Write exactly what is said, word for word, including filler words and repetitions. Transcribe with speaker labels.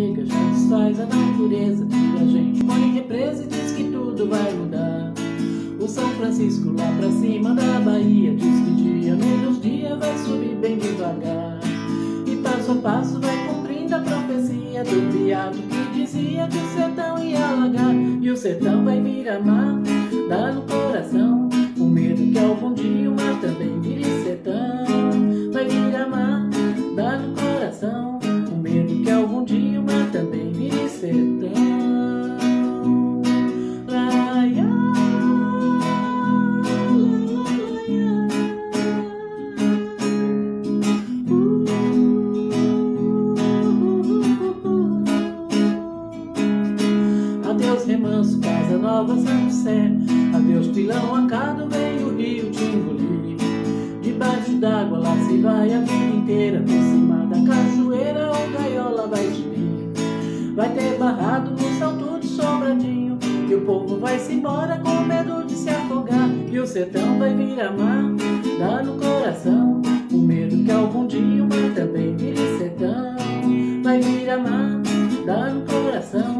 Speaker 1: chega, já desfaz a natureza, tira a gente, põe em represa e diz que tudo vai mudar. O São Francisco lá pra cima da Bahia diz que dia menos dia vai subir bem devagar. E passo a passo vai cumprindo a profecia do piado que dizia que o sertão ia alagar. E o sertão vai virar mar, dá no coração o medo que algum dia o mar também vire sertão. Vai virar mar, dá no coração o medo que algum dia o mar também vire sertão. Adeus remanso, casa nova, São José. Adeus pilão, acado, vem o rio te engolir. Debaixo d'água lá se vai a vida inteira. Por cima da cachoeira ou gaiola vai te vir. Vai ter barrado no salto de Sobradinho. E o povo vai se embora com medo de se afogar. E o sertão vai virar mar, dá no coração o medo que algum dia o mar também vire sertão. Vai virar mar, dá no coração